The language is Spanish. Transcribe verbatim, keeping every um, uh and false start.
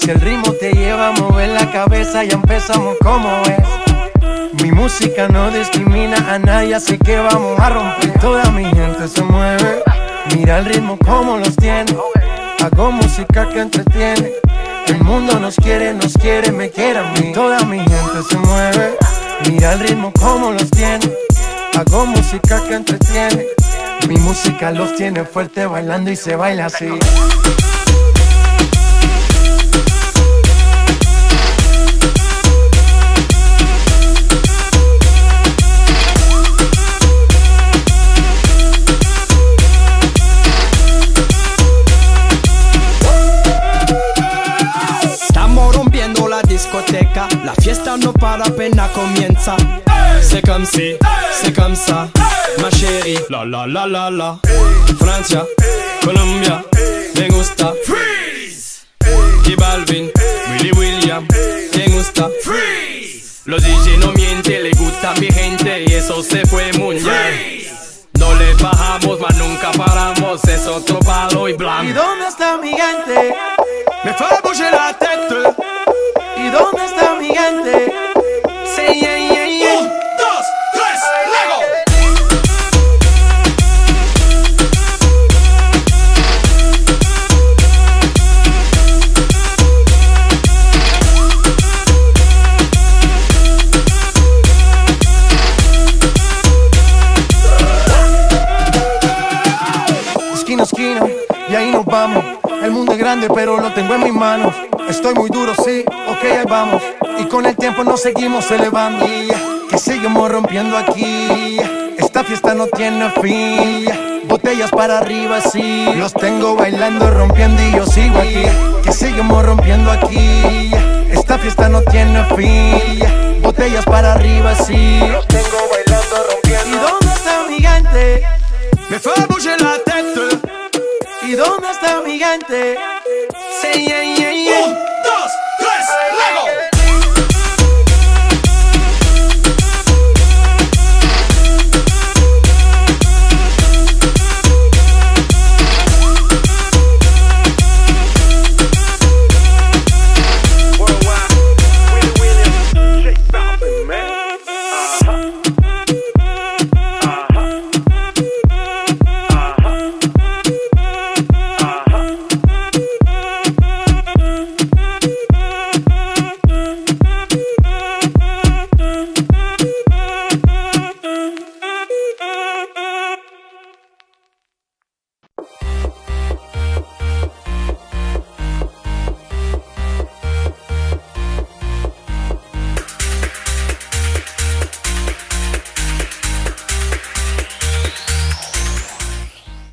Si el ritmo te lleva a mover la cabeza, ya empezamos como es. Mi música no discrimina a nadie, así que vamos a romper. Toda mi gente se mueve, mira el ritmo como los tiene. Hago música que entretiene. El mundo nos quiere, nos quiere, me quiere a mí. Toda mi gente se mueve, mira el ritmo como los tiene. Hago música que entretiene. Mi música los tiene fuerte bailando y se baila así. La fiesta no para, apenas comienza. C'est comme si, c'est comme ça, ma chérie. La la la la la. Francia, Colombia, me gusta. Freeze. J Balvin, Willy William, me gusta. Freeze. Los D J no mienten, le gusta a mi gente y eso se fue mundial. No le bajamos, mas nunca paramos, es otro palo y blanco. ¿Y dónde está mi gente? Me fait bouger la tête. ¿Y dónde está mi gente? Sí, yeah, yeah, yeah. Un, dos, tres, luego. Esquina, esquina, y ahí nos vamos. El mundo es grande, pero lo tengo en mis manos. Estoy muy duro, sí, ok, ahí vamos. Y con el tiempo nos seguimos elevando. Que seguimos rompiendo aquí. Esta fiesta no tiene fin. Botellas para arriba, sí. Los tengo bailando, rompiendo y yo sigo aquí. Que seguimos rompiendo aquí. Esta fiesta no tiene fin. Botellas para arriba, sí. Los tengo bailando, rompiendo. ¿Y dónde está mi gente? Me fait bouger la tête. ¿Y dónde está mi gente? Sí, yeah, yeah.